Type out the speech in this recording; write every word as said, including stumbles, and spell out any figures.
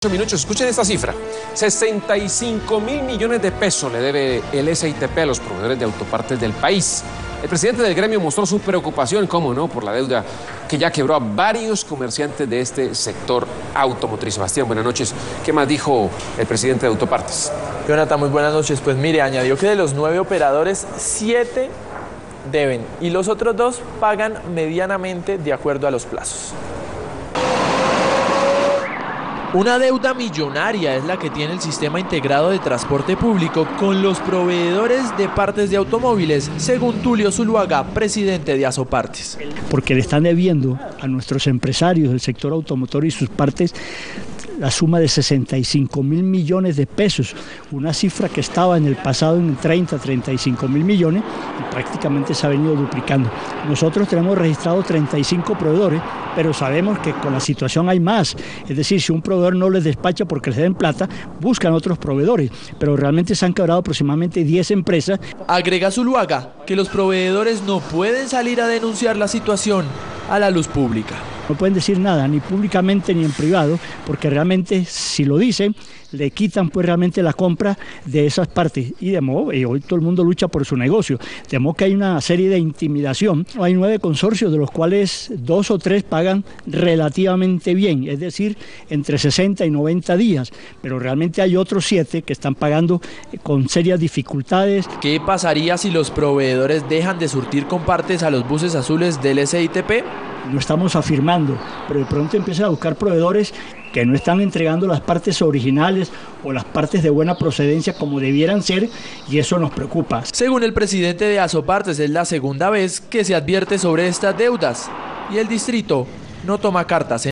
Minutos, escuchen esta cifra, sesenta y cinco mil millones de pesos le debe el S I T P a los proveedores de autopartes del país. El presidente del gremio mostró su preocupación, cómo no, por la deuda que ya quebró a varios comerciantes de este sector automotriz. Sebastián, buenas noches. ¿Qué más dijo el presidente de Autopartes? Jonathan, muy buenas noches. Pues mire, añadió que de los nueve operadores, siete deben y los otros dos pagan medianamente de acuerdo a los plazos. Una deuda millonaria es la que tiene el sistema integrado de transporte público con los proveedores de partes de automóviles, según Tulio Zuluaga, presidente de Asopartes. Porque le están debiendo a nuestros empresarios del sector automotor y sus partes la suma de sesenta y cinco mil millones de pesos, una cifra que estaba en el pasado en treinta, treinta y cinco mil millones y prácticamente se ha venido duplicando. Nosotros tenemos registrados treinta y cinco proveedores, pero sabemos que con la situación hay más, es decir, si un proveedor no les despacha porque les den plata, buscan otros proveedores, pero realmente se han quebrado aproximadamente diez empresas. Agrega Zuluaga que los proveedores no pueden salir a denunciar la situación a la luz pública. No pueden decir nada, ni públicamente ni en privado, porque realmente si lo dicen, le quitan pues realmente la compra de esas partes. Y de modo, y hoy todo el mundo lucha por su negocio, de modo que hay una serie de intimidación. Hay nueve consorcios, de los cuales dos o tres pagan relativamente bien, es decir, entre sesenta y noventa días, pero realmente hay otros siete que están pagando con serias dificultades. ¿Qué pasaría si los proveedores dejan de surtir con partes a los buses azules del S I T P? No estamos afirmando, pero de pronto empiezan a buscar proveedores que no están entregando las partes originales o las partes de buena procedencia como debieran ser, y eso nos preocupa. Según el presidente de Asopartes, es la segunda vez que se advierte sobre estas deudas y el distrito no toma cartas en